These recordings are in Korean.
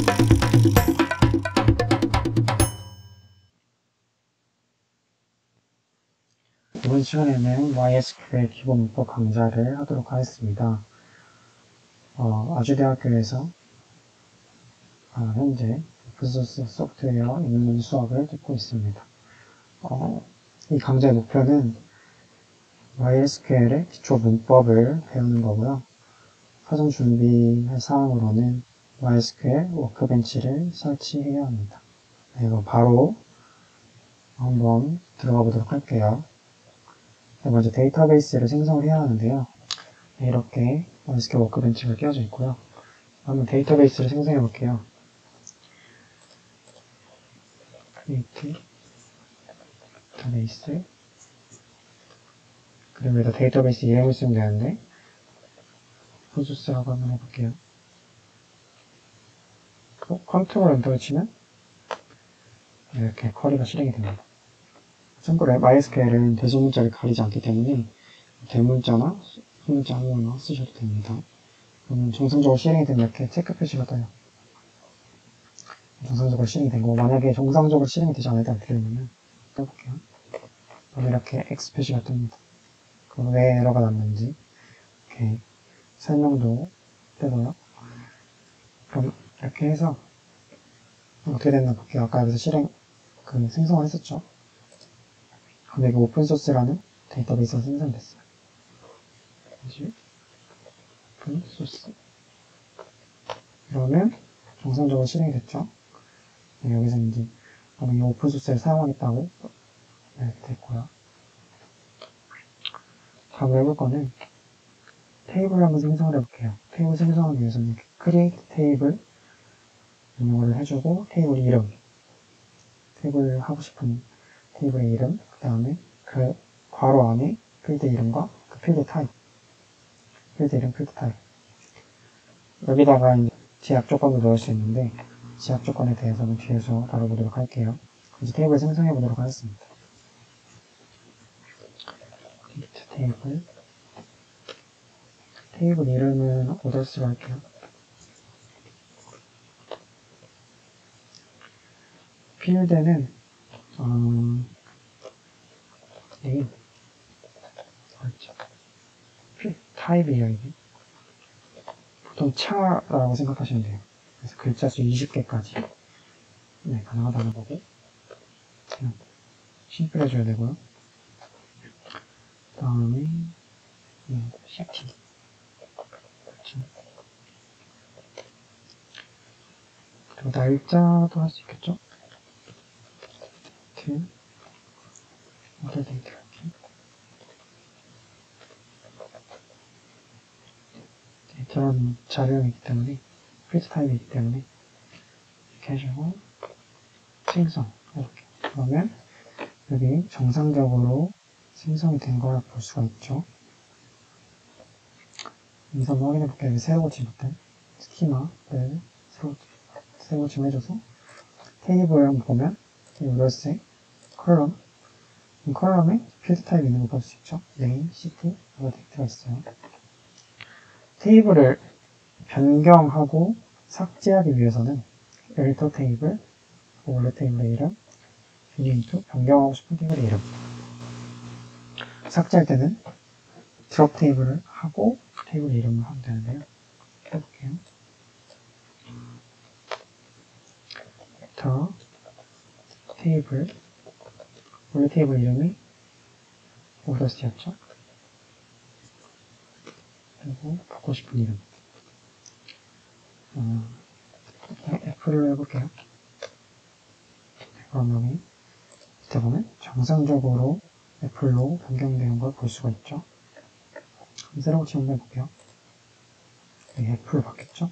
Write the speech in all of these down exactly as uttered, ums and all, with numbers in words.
이번 시간에는 와이에스큐엘 기본 문법 강좌를 하도록 하겠습니다. 어, 아주대학교에서 어, 현재 오픈소스 소프트웨어 입문 수업을 듣고 있습니다. 어, 이 강좌의 목표는 와이에스큐엘의 기초 문법을 배우는 거고요. 사전 준비할 사항으로는 와이에스큐엘 워크벤치를 설치해야 합니다. 네, 이거 바로 한번 들어가 보도록 할게요. 먼저 데이터베이스를 생성을 해야 하는데요. 이렇게 와이에스큐엘 워크벤치가 끼워져 있고요. 한번 데이터베이스를 생성해 볼게요. create 데이터베이스, 그리고 여기다 데이터베이스 이름을 쓰면 되는데 오픈소스라고 한번 해볼게요. 컨트롤 엔터를 치면 이렇게 쿼리가 실행이 됩니다. 참고로 마이에스큐엘은 대소문자를 가리지 않기 때문에 대문자나 소문자 아무거나 쓰셔도 됩니다. 그러면 정상적으로 실행이 되면 이렇게 체크 표시가 떠요. 정상적으로 실행이 된 거. 만약에 정상적으로 실행이 되지 않을 때 어떻게 되냐면 해볼게요. 그럼 이렇게 X 표시가 뜹니다. 그럼 왜 에러가 났는지 이렇게 설명도 뜨고요. 그럼 이렇게 해서 어떻게 됐나 볼게요. 아까 여기서 실행 그 생성을 했었죠. 그럼 여기 오픈소스라는 데이터베이스가 생성됐어요. 오픈소스. 그러면 정상적으로 실행이 됐죠. 여기서 이제 이 오픈소스를 사용하겠다고 이렇게 됐고요. 다음으로 해볼 거는 테이블을 한번 생성을 해볼게요. 테이블 생성하기 위해서는 이렇게 create 테이블 명령어를 해주고 테이블 이름, 테이블 하고 싶은 테이블의 이름, 그 다음에 그 괄호 안에 필드 이름과 그 필드 타입, 필드 이름, 필드 타입. 여기다가 이제 제약 조건도 넣을 수 있는데 제약 조건에 대해서는 뒤에서 다뤄보도록 할게요. 이제 테이블 생성해 보도록 하겠습니다. 테이블 테이블 이름은 오더스로 할게요. 필드는 어, name 그렇죠. 타입이에요. 이게 보통 차라고 생각하시면 돼요. 그래서 글자 수 이십 개까지 네, 가능하다는 거고 그냥 심플 해줘야 되고요. 그 다음에 네, 시티 그렇죠. 그리고 날짜도 할 수 있겠죠. 데이트 모델 데이트 이렇게 데이터는 자료이기 때문에 필드 타입이기 때문에 이렇게 해주고 생성 이렇게. 그러면 여기 정상적으로 생성이 된 걸 볼 수가 있죠. 여기서 한번 확인해 볼게요. 여기 새로 고침부터 스키마를 새로, 새로 고침해줘서 테이블을 한번 보면 열쇠, 컬럼, 이 컬럼에 필드 타입이 있는 거 볼 수 있죠. name, city 이렇게 들어있어요. 테이블을 변경하고 삭제하기 위해서는 엘터 테이블, 원래 테이블의 이름, 유니트, 변경하고 싶은 테이블의 이름. 삭제할 때는 드롭 테이블을 하고 테이블 이름을 하면 되는데요. 해볼게요. 더 테이블, 원래 테이블 이름이 오더스였죠. 그리고 받고 싶은 이름. 어, 애플을 해볼게요. 그럼 여기 밑에 보면 정상적으로 애플로 변경되는 걸 볼 수가 있죠. 새로 고침 해볼게요. 여기 애플로 바뀌었죠.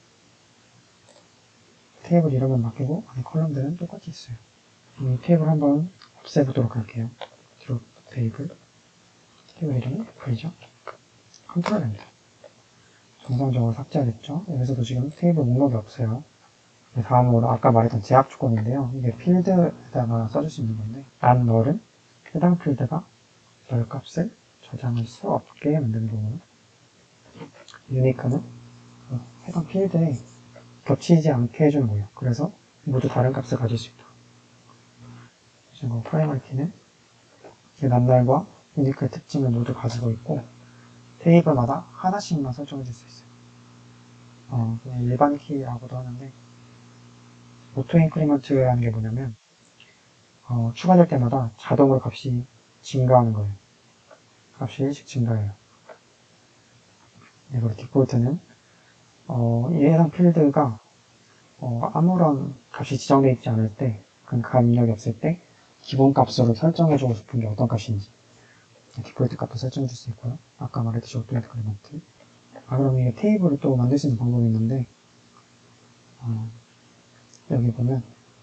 테이블 이름은 바뀌고 안에 컬럼들은 똑같이 있어요. 이 테이블 한번 없애보도록 할게요. 드롭 테이블, 테이블 이름은 애플이죠. 컨트롤 엔터. 정상적으로 삭제하겠죠. 여기서도 지금 테이블 목록이 없어요. 다음으로 아까 말했던 제약 조건인데요. 이게 필드에다가 써줄 수 있는 건데 안 널은 해당 필드가 널 값을 저장할 수 없게 만드는 거고요. 유니크는 해당 필드에 겹치지 않게 해주는 거예요. 그래서 모두 다른 값을 가질 수 있도록. 그리고 프라이머리 키는 남날과 유니크의 특징을 모두 가지고 있고 테이블마다 하나씩만 설정해 줄 수 있어요. 어, 그냥 일반 키라고도 하는데 오토 인크리먼트라는 게 뭐냐면 어, 추가될 때마다 자동으로 값이 증가하는 거예요. 값이 일씩 증가해요. 네, 그리고 디폴트는 어, 이 해당 필드가 어, 아무런 값이 지정되어 있지 않을 때, 그런 감입력이 없을 때 기본 값으로 설정해주고 싶은 게 어떤 값인지 디폴트 값도 설정해줄 수 있고요. 아까 말했듯이 오토 인크리먼트. 아, 그럼 이게 테이블을 또 만들 수 있는 방법이 있는데 어, 여기 보면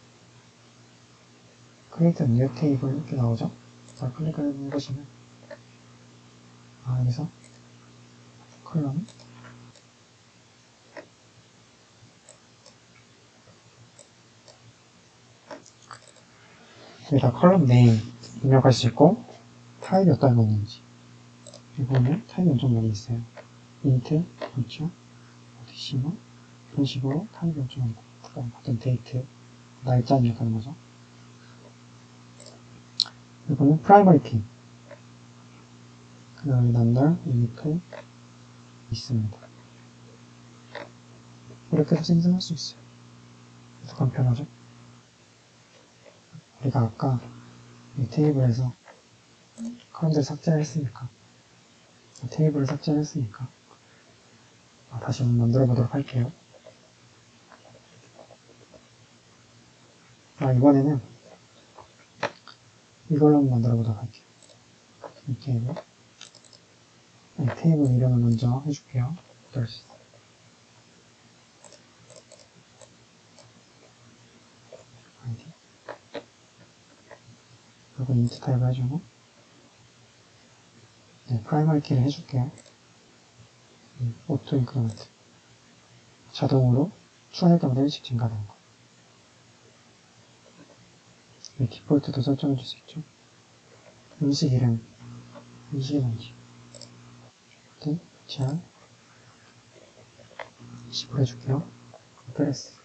create new table 이렇게 나오죠? 자, 클릭을 해보시면 아, 여기서 컬럼 여기다 컬럼 네임 입력할 수 있고 타입이 어떤 거 있는지 여기 보면 타입이 엄청 많이 있어요. int, 그렇죠? 데시멀 이런 식으로 타입이 엄청 많고 그다음 어떤 데이트 날짜 입력하는 거죠. 여기 보면 프라이머리 키 그 다음에 남날, 유니크 있습니다. 이렇게 해서 생성할 수 있어요. 그래서 간편하죠? 우리가 아까 이 테이블에서 컬럼들을 삭제를 했으니까 테이블을 삭제를 했으니까 아, 다시 한번 만들어 보도록 할게요. 아, 이번에는 이걸로 한번 만들어 보도록 할게요. 이 테이블 이 테이블 이름을 먼저 해줄게요. 아이디 그리고 인트 타입을 해주고 네, 프라이머리 키를 해줄게요. 음, 오토 인크리먼트 자동으로 추가될 때마다 일씩 증가되는 거. 네, 디폴트도 설정해 줄 수 있죠. 음식 이름 음식이 뭔지 네, 잘 십으로 해줄게요. 프레스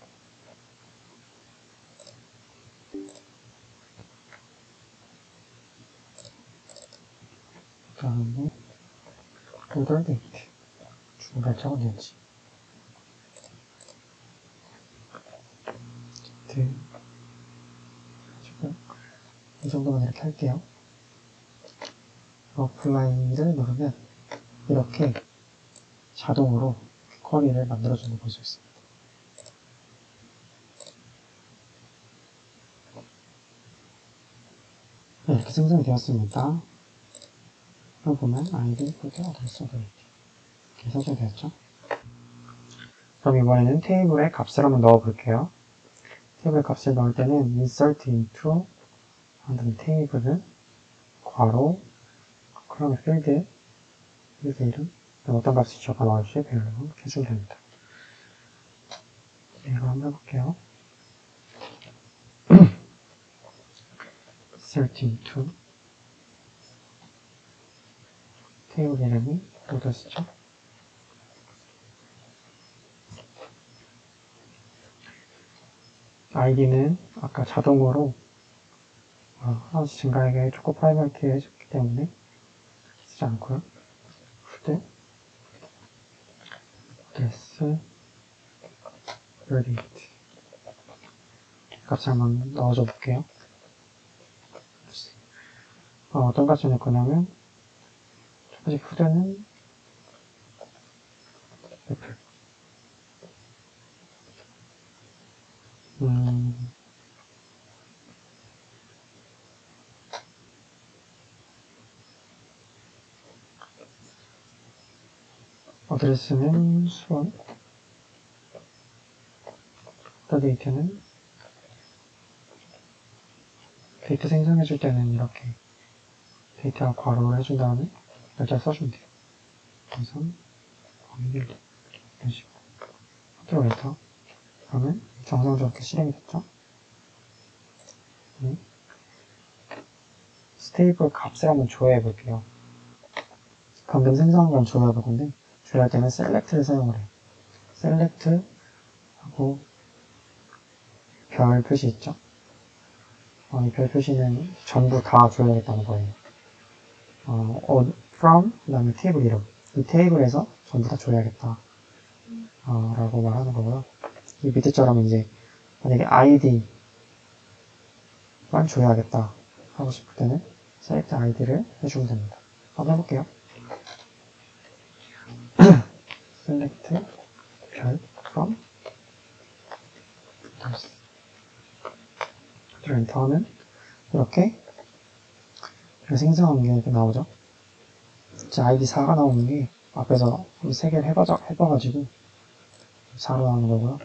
그 다음에 오더 데이트 주문 날짜가 언제인지 네. 이 정도만 이렇게 할게요. 어플라이를 누르면 이렇게 자동으로 쿼리를 만들어주는 걸 볼 수 있습니다. 네, 이렇게 생성이 되었습니다. 여기 보면 아이디, 이렇게 어드레스, 어드레스 이렇게 설정이 되었죠. 그럼 이번에는 테이블에 값을 한번 넣어 볼게요. 테이블 값을 넣을 때는 insert into 하는 테이블을 괄호 그러면 필드 필드 이름 어떤 값이 적어 나올지 배열로 이렇게 해주면 됩니다. 네, 이거 한번 해볼게요. insert into 테이블 이름이 로더스죠. 아이디는 아까 자동으로 하나씩 증가하게 해주고 프라이머리 키 해줬기 때문에 쓰지 않고요. 그때 어드레스 데이트 값을 한번 넣어줘 볼게요. 어, 어떤 값을 넣을 거냐면 첫 번째 푸드는 애플 음, 어드레스는 수원 데이트는 데이트 생성해줄 때는 이렇게 데이트와 괄호를 해준 다음에 날짜 써주면 돼요. 그래서 이런 식으로 컨트롤 그러면 정상적으로 실행이 됐죠. 네. 스테이블 값을 한번 조회해 볼게요. 방금 생성한 건 조회해 볼 건데 조회할 때는 select를 사용을 해요. select 하고 별 표시 있죠? 어, 이 별 표시는 전부 다 줘야겠다는 거예요. 어, 어, from, 그 다음에 테이블 이름. 이 테이블에서 전부 다 줘야겠다. 어, 라고 말하는 거고요. 이 밑에처럼 이제, 만약에 아이디만 줘야겠다. 하고 싶을 때는 select 아이디를 해주면 됩니다. 한번 해볼게요. select 별 from 그리고 엔터하면 이렇게 생성한 게 이렇게 나오죠. 이제 아이디 사가 나오는 게 앞에서 세 개를 해봐, 해봐가지고 사로 나오는 거고요.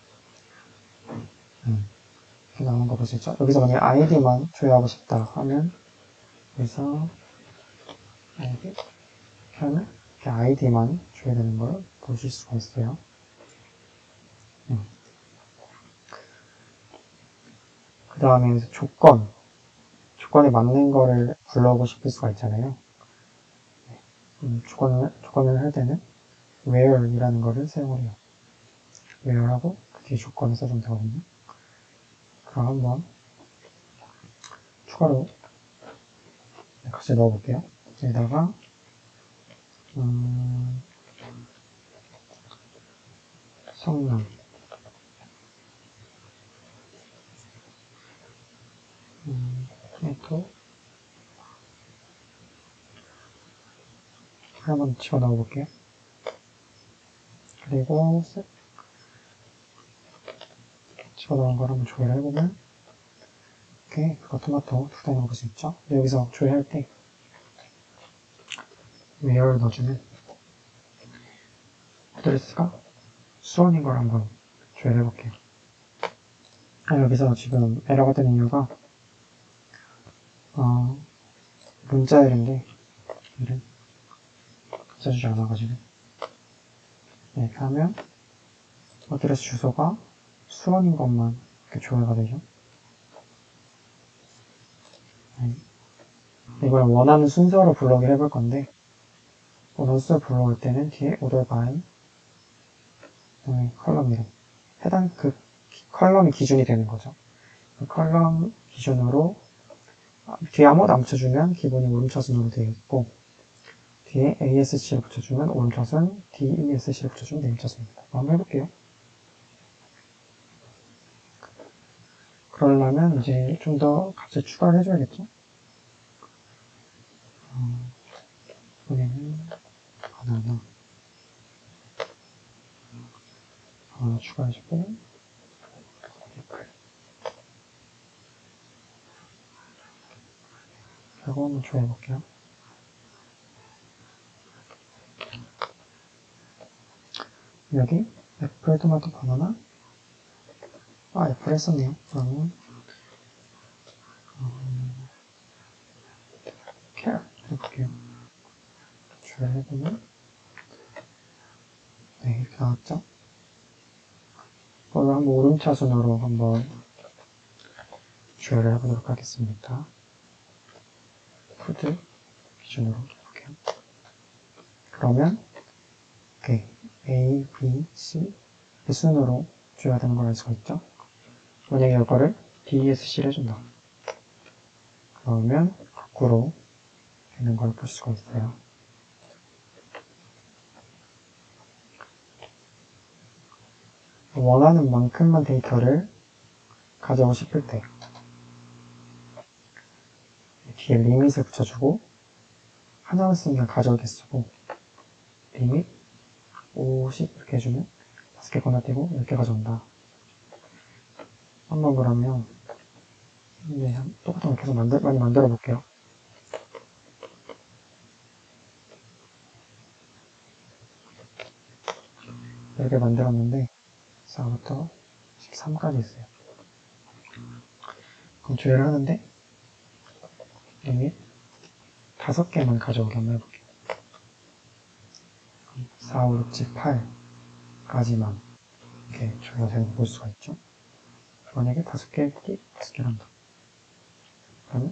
음, 이렇게 나오는 거 볼 수 있죠. 여기서 만약에 아이디만 조회하고 싶다 하면 여기서 아이디 이렇게 하면 이렇게 아이디만 조회되는 걸 보실 수가 있어요. 음. 그 다음에 조건 조건에 맞는 거를 불러오고 싶을 수가 있잖아요. 음, 조건을, 조건을 할 때는 where 이라는 거를 사용을 해요. where 하고 그 뒤에 조건을 써주면 되거든요. 그럼 한번 추가로 같이 넣어볼게요. 여기다가 음, 성능 음, 또 한번 집어넣어 볼게요. 그리고 집어넣은 걸 한번 조회를 해보면 이렇게 그거 토마토 두 단위로 볼 수 있죠. 여기서 조회할 때 where를 넣어주면 어드레스가 수원인 걸 한번 조회를 해볼게요. 아, 여기서 지금 에러가 뜨는 이유가 어, 문자열인데 얘를 써주지 않아가지고 네, 이렇게 하면 어드레스 주소가 수원인 것만 이렇게 조회가 되죠. 네. 이걸 원하는 순서로 불러오게 해볼 건데 원하는 순서로 불러올 때는 뒤에 order by 컬럼 이름 해당 그 컬럼이 기준이 되는 거죠. 그 컬럼 기준으로 뒤에 아무것도 안 붙여주면 기본이 오름차순으로 되어 있고 뒤에 에이에스씨를 붙여주면 오름차순, 디이에스씨를 붙여주면 내림차순입니다. 한번 해볼게요. 그러려면 이제 좀 더 값을 추가를 해줘야겠죠? 어, 이번에는 바나나 하나 추가해주고 애플 그리고 한번 조회해볼게요. 여기 애플, 토마토, 바나나 아 애플 했었네요. 그러면 음, care 해볼게요. 조회해보면 네 이렇게 나왔죠? 그걸 한번 오름차순으로 한번 조회를 해보도록 하겠습니다. 푸드 기준으로 해볼게요. 그러면 이렇게 A, B, C 이 순으로 줘야 되는 걸 알 수가 있죠. 만약에 이거를 디이에스씨를 해준다. 그러면 거꾸로 되는 걸 볼 수가 있어요. 원하는 만큼만 데이터를 가져오고 싶을 때 뒤에 리밋을 붙여주고 하나만 쓰면 가져오게 쓰고 리밋 오십 이렇게 해주면 다섯 개 건너뛰고 열 개 가져온다. 한번 그러면 이제 똑같은 걸 계속 만들, 많이 만들어 볼게요. 열 개 만들었는데 사부터 십삼까지 있어요. 그럼 조회를 하는데 리밋 다섯 개만 가져오게 한번 해볼게요. 사, 오, 육, 칠, 팔까지만 이렇게 조회가 되는 거 볼 수가 있죠. 만약에 다섯 개, 다섯 개를 한다. 그러면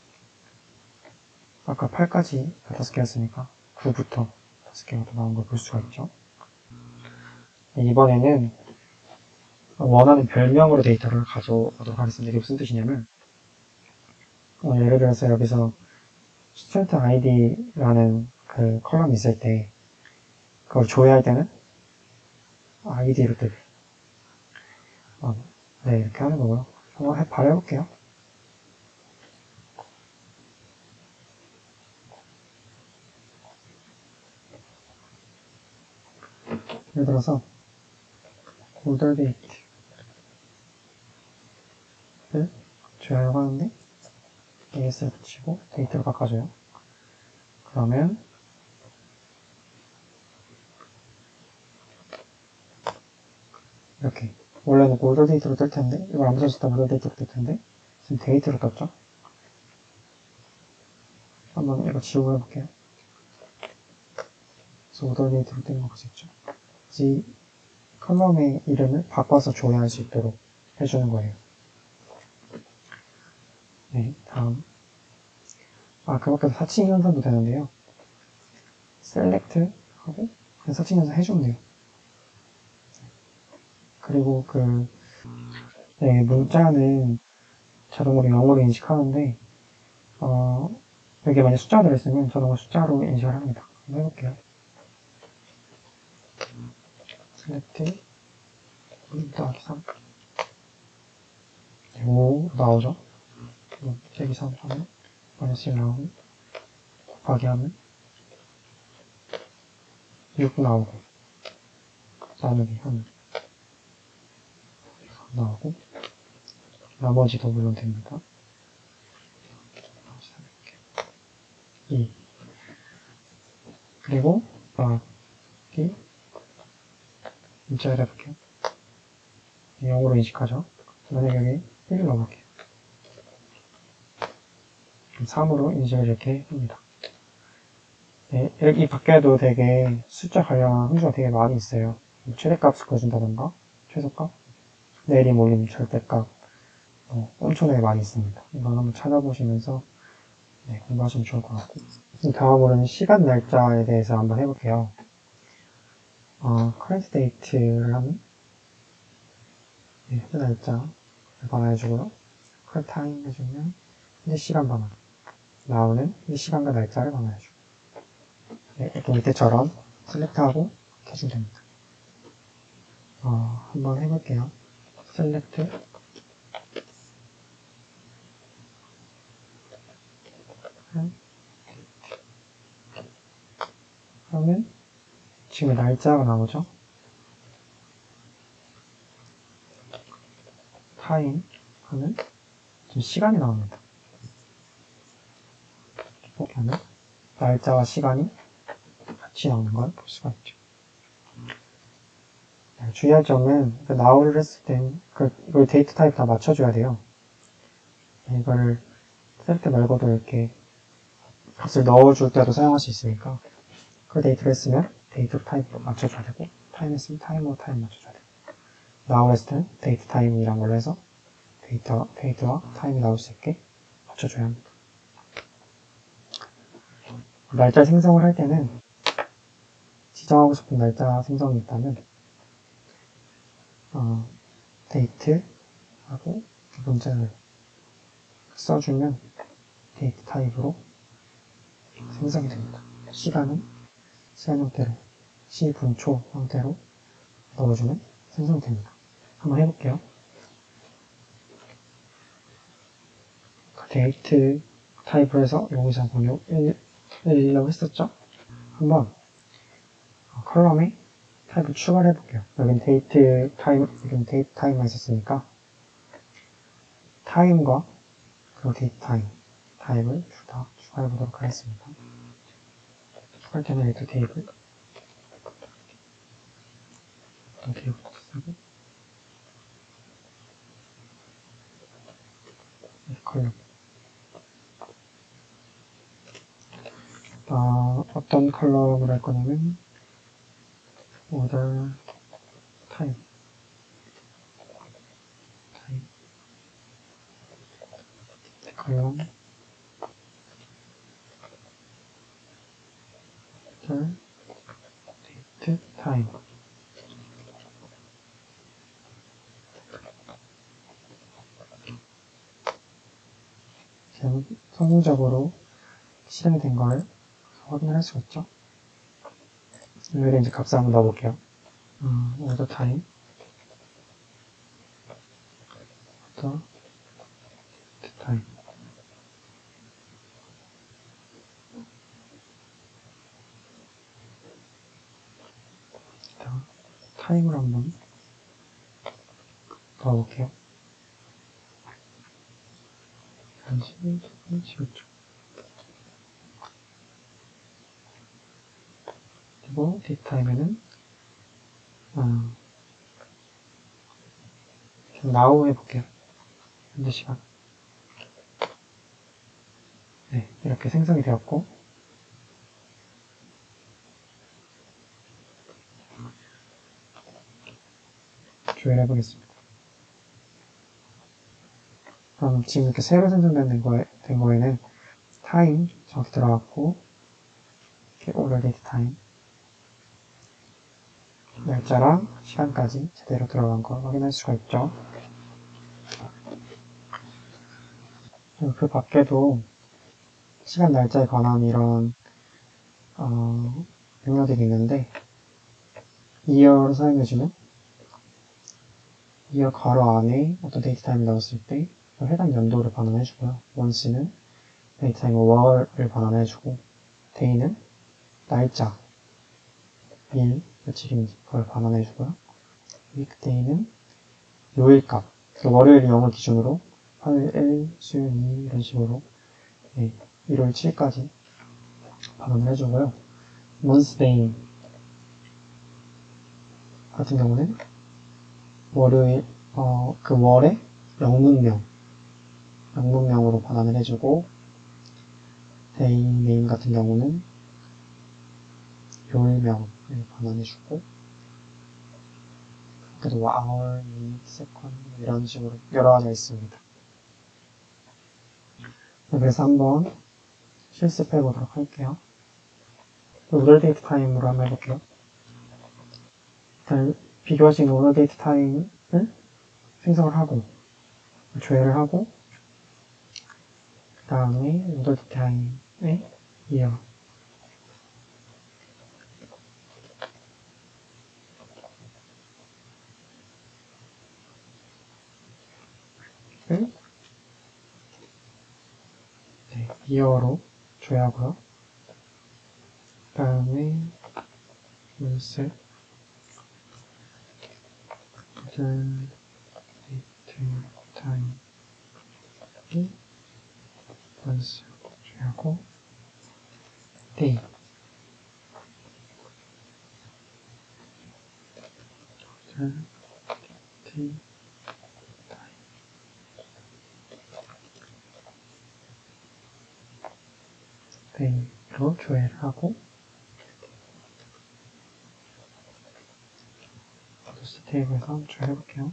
아까 팔까지 다섯 개였으니까 구부터 다섯 개가 더 나온 걸 볼 수가 있죠. 이번에는 원하는 별명으로 데이터를 가져오도록 하겠습니다. 이게 무슨 뜻이냐면, 어, 예를 들어서 여기서 스튜던트 아이디라는 그 컬럼이 있을 때, 그걸 조회할 때는 아이디로 뜨게. 어, 네, 이렇게 하는 거고요. 한번 해, 바로 해볼게요. 예를 들어서, 올더 데이트를 조회하려고 하는데, 에이에스를 붙이고 데이트로 바꿔줘요. 그러면, 이렇게. 원래는 올더 데이트로 뜰 텐데, 이걸 아무 데서도 올더 데이트로 뜰 텐데, 지금 데이트로 떴죠? 한번 이거 지우고 해볼게요. 그래서 올더 데이트로 뜬 거 보셨죠? 이 컬럼의 이름을 바꿔서 조회할 수 있도록 해주는 거예요. 네, 다음. 아, 그 밖에서 사칭 연산도 되는데요. 셀렉트 하고, 그냥 사칭 연산 해주면 돼요. 그리고 그, 네, 문자는 자동으로 영어로 인식하는데, 어, 여기에 만약 숫자가 들어있으면 자동으로 숫자로 인식을 합니다. 한번 해볼게요. 셀렉트, 일 더하기 삼. 오 나오죠? 빼기 삼 하면, 마이너스 일 나오고, 곱하기 하면, 육 나오고, 나누기 하면, 나오고, 나머지도 물론 됩니다. 이. 그리고, 더하기, 문자를 해볼게요. 영어로 인식하죠. 만약에 여기 일을 넣어볼게요. 삼으로 인식을 이렇게 합니다. 네, 이 밖에도 되게 숫자 관련한 함수가 되게 많이 있어요. 최대값을 구해준다던가, 최소값, 내림, 올림, 절대값, 어, 엄청나게 많이 있습니다. 이건 한번 찾아보시면서 네, 공부하시면 좋을 것 같고. 다음으로는 시간 날짜에 대해서 한번 해볼게요. 어, current date를 하면 네, 현재 날짜를 반환해주고요. current time 해주면 현재 시간 반환. 나오는 이 시간과 날짜를 반환해주고. 네, 이렇게 밑에처럼 셀렉트하고 이렇게 해주면 됩니다. 어, 한번 해볼게요. 셀렉트 하면 지금 날짜가 나오죠. 타임 하면 지금 시간이 나옵니다. 이렇게 하면 날짜와 시간이 같이 나오는 걸 볼 수가 있죠. 네, 주의할 점은 now를 했을 땐 그, 이걸 데이트 타입 다 맞춰줘야 돼요. 네, 이거를 셀렉트 말고도 이렇게 값을 넣어줄 때도 사용할 수 있으니까 그 데이트를 했으면 데이트 타입으로 맞춰줘야 되고 타임 했으면 타임으로 타임 맞춰줘야 되고 now 했을 땐 데이트 타임이란 걸로 해서 데이터, 데이트와 타임이 나올 수 있게 맞춰줘야 합니다. 날짜 생성을 할 때는 지정하고 싶은 날짜 생성이 있다면 어, 데이트하고 문자를 써주면 데이트 타입으로 생성이 됩니다. 시간은 시간 형태로 시 분초 형태로 넣어주면 생성이 됩니다. 한번 해볼게요. 데이트 타입으로 해서 여기서 번역 일이라고 했었죠? 한번 컬럼에 타입을 추가를 해볼게요. 여긴 데이트 타임, 여긴 데이트 타임만 있었으니까 타임과 그리고 데이트 타임 타입을 둘 다 추가해 보도록 하겠습니다. 추가할 때는 일단 테이블 테이블부터 쓰고 컬럼 아, 어떤 컬럼을 할 거냐면 order time time 컬럼 order date time 좀 성공적으로 실행이 된 걸 확인을 할 수가 있죠. 여기에 이제 값을 한번 넣어볼게요. 어, order time, order time. 일단 타임을 한번 넣어볼게요. 한 시, 십오 초. 그리고 date time에는 어, 좀 now 해볼게요. 현재 시간. 네, 이렇게 생성이 되었고, 조회를 해보겠습니다. 그럼 지금 이렇게 새로 생성된 거에, 된 거에는 타임 정확히 들어갔고, 이렇게 order date time, 날짜랑 시간까지 제대로 들어간 걸 확인할 수가 있죠. 그 밖에도 시간 날짜에 관한 이런 어, 명령들이 있는데 year를 사용해주면 year 괄호 안에 어떤 데이트 타임을 넣었을 때 해당 연도를 반환해주고요. month는 데이트 타임 월을 반환해주고 day는 날짜, 일, 며칠인지 그걸 반환해주고요. weekday는 요일값, 월요일 영을 기준으로 화요일 일, 수요일 이 이런 식으로 네, 일월 칠일까지 반환을 해주고요. monthday 같은 경우는 월요일, 어, 그 월의 영문명, 영문명으로 반환을 해주고, day name 같은 경우는 요일명을 반환해주고, 그래도 hour, minute, second, 이런 식으로 여러 가지가 있습니다. 그래서 한번 실습해 보도록 할게요. order date time으로 한번 해볼게요. 일단 비교할 수 있는 order date time을 생성을 하고, 조회를 하고, 그 다음에 order date time의 year, 을 네, year로 조회하고요. 그 다음에 month, order date time, 이 month 조회하고, day, order date day로 조회를 하고, 소스 테이블에서 조회해볼게요.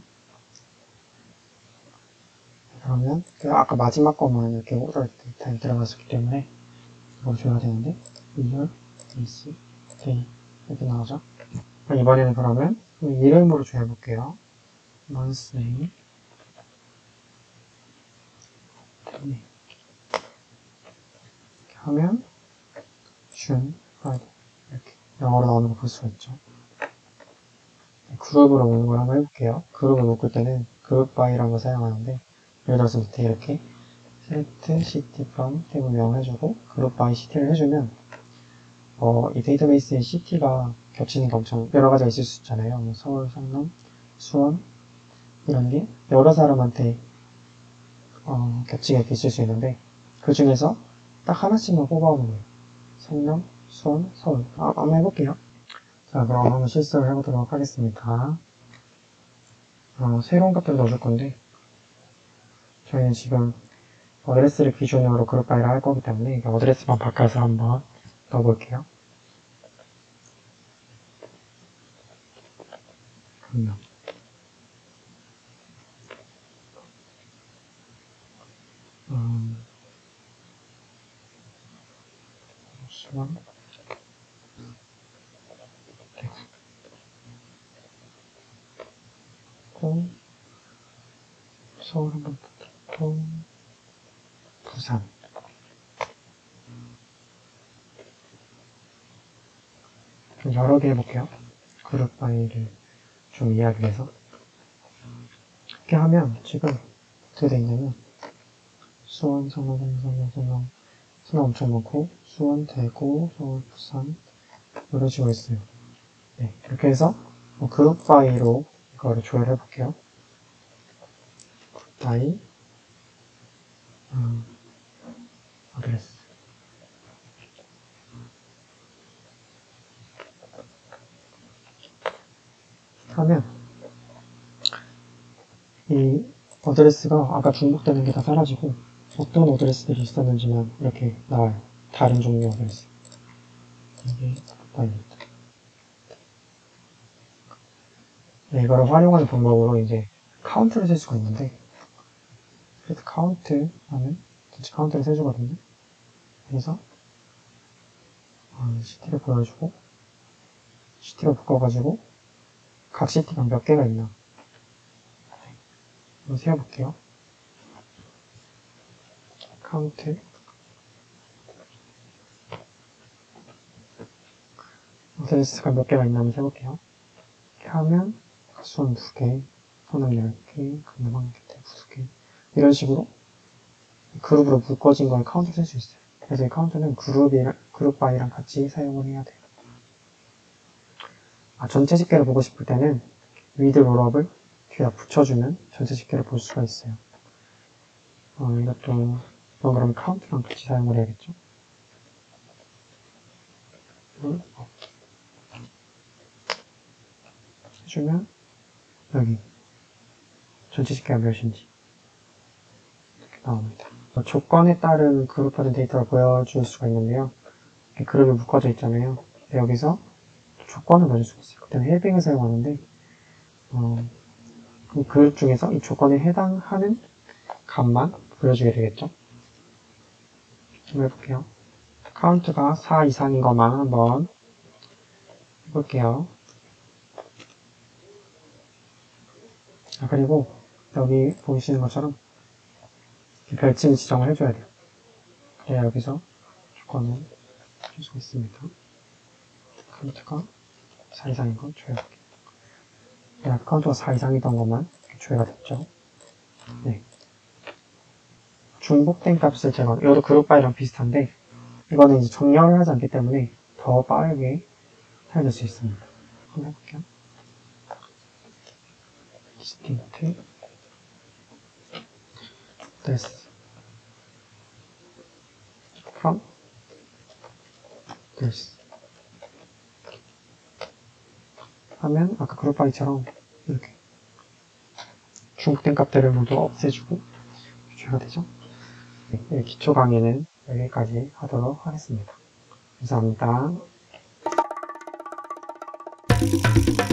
그러면 그 아까 마지막 것만 이렇게 order date time 들어갔었기 때문에 이걸 줘야 되는데 year, month, day 이렇게 나오죠. 이번에는 그러면 이름으로 조회해볼게요. month name, day 이렇게 하면 June, Friday 이렇게 영어로 나오는 거 볼 수가 있죠. 그룹으로 묶는 걸 한번 해볼게요. 그룹을 묶을 때는 그룹 by라는 걸 사용하는데 예를 들어서 밑에 이렇게 select city from 테이블 명을 해주고 그룹 by city를 해주면 어, 이 데이터베이스에 city가 겹치는 게 엄청 여러 가지가 있을 수 있잖아요. 뭐 서울, 성남, 수원 이런 게 여러 사람한테 어, 겹치게 있을 수 있는데 그 중에서 딱 하나씩만 뽑아오는 거예요. 성남, 수원, 서울. 아, 한번 해볼게요. 자, 그럼 한번 실습을 해보도록 하겠습니다. 어, 새로운 값들을 넣어줄 건데 저희는 지금 어드레스를 기준으로 그룹 바이를 할 거기 때문에 어드레스만 바꿔서 한번 넣어볼게요. 강남. 음, 수원, 대구, 또 서울 한번 또 부산. 좀 여러 개 해볼게요. 그룹 파일을 좀 이해하기 위해서. 이렇게 하면 지금 어떻게 돼 있냐면 수원, 성남, 성남, 성남, 성남 엄청 많고 수원, 대구, 서울, 부산 이런 식으로 있어요. 네, 이렇게 해서 뭐 그룹 파일로 이거를 조회를 해볼게요. 그룹 파일 음, 어드레스 하면 이 어드레스가 아까 중복되는 게 다 사라지고 어떤 어드레스들이 있었는지만 이렇게 나와요. 다른 종류 어드레스. 이게 파일입니다. 네, 이거를 활용하는 방법으로 이제 카운트를 쓸 수가 있는데 그래서 카운트 하면 전체 카운트를 세주거든요. 그래서 시티를 보여주고 시티로 묶어가지고 각 시티가 몇 개가 있나 한번 세어볼게요. 카운트 어드레스가 몇 개가 있나 한번 세볼게요. 이렇게 하면 수원 두 개, 성남 열 개, 강남 한 개, 대구 두 개 이런 식으로 그룹으로 묶어진 걸 카운트 쓸 수 있어요. 그래서 이 카운트는 그룹이랑, 그룹 바이랑 같이 사용을 해야 돼요. 아, 전체 집계를 보고 싶을 때는 위드 롤업을 뒤에다 붙여주면 전체 집계를 볼 수가 있어요. 어, 이것도 이건 그럼 카운트랑 같이 사용을 해야겠죠. 롤업 해주면 여기 전체 집계가 몇인지 이렇게 나옵니다. 조건에 따른 그룹화된 데이터를 보여줄 수가 있는데요. 이렇게 그룹이 묶어져 있잖아요. 여기서 조건을 넣어줄 수가 있어요. 그때는 헬빙을 사용하는데 어, 이 그룹 중에서 이 조건에 해당하는 값만 보여주게 되겠죠. 한번 해볼게요. 카운트가 사 이상인 것만 한번 해볼게요. 아, 그리고 여기 보이시는 것처럼 별칭 지정을 해줘야 돼요. 그래야 여기서 조건을 줄 수 있습니다. 카운트가 사 이상인 건 조회할게요. 네, 카운트가 사 이상이던 것만 조회가 됐죠. 네. 중복된 값을 제거, 이것도 그룹 바이랑 비슷한데 이거는 이제 정렬을 하지 않기 때문에 더 빠르게 사용될 수 있습니다. 한번 해볼게요. distinct this from this 하면 아까 그룹 바이처럼 이렇게 중복된 값들을 모두 없애주고 조회가 되죠. 네, 기초 강의는 여기까지 하도록 하겠습니다. 감사합니다.